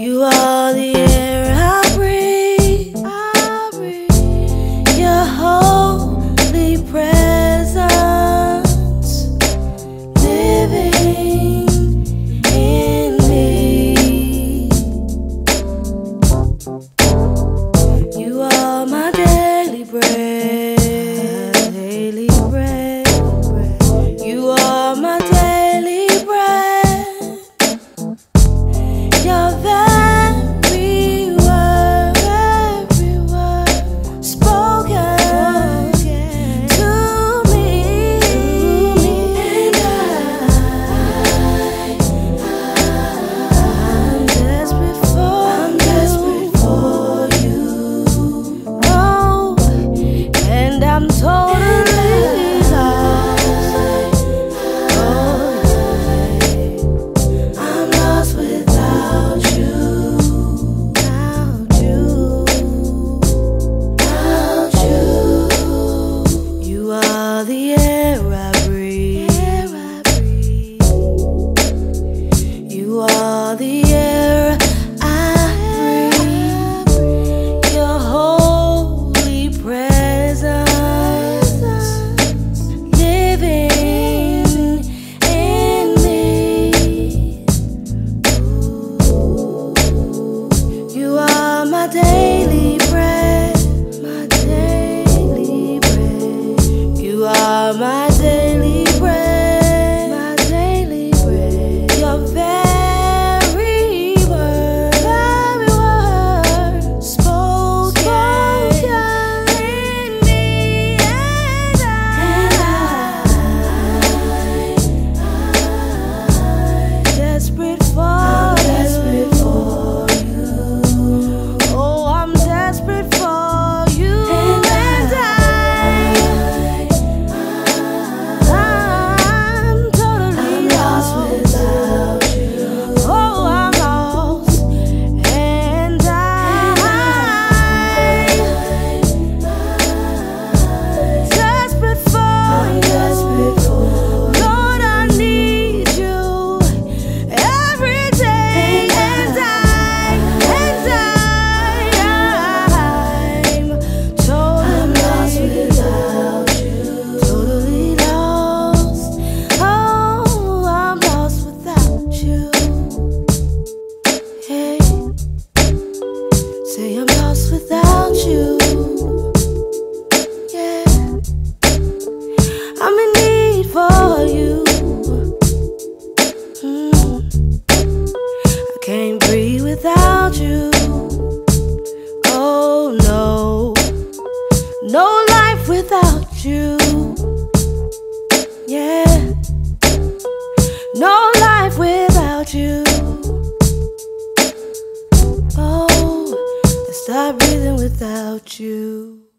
You are the air I breathe. Your holy presence living in me. You are my daily bread, daily bread. You are my daily bread. Your every word spoken to me, and I'm desperate for you. Oh, and I'm totally lost. I'm lost without you. You are the air I breathe. You are the air I breathe. Your holy presence living in me. You are my daily bread, my daily bread. You are my daily bread, my daily bread. Your very word spoken in me, and I'm desperate for you. Oh, I'm desperate for you, and I'm totally lost without you. Oh, I'm lost, and I'm desperate for you. Lord, I need you every day, and I'm totally lost without you. Totally lost. Oh, I'm lost without you. Hey, say I'm lost without you. Yeah, I'm in need for you. I can't breathe without you. Oh no, no life without you. Yeah, no life without you. Oh, let's start breathing without you.